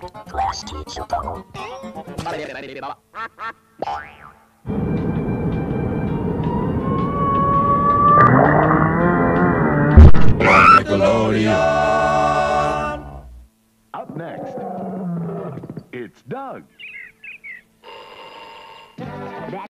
Class teacher Paul. Nickelodeon. Up next, it's Doug.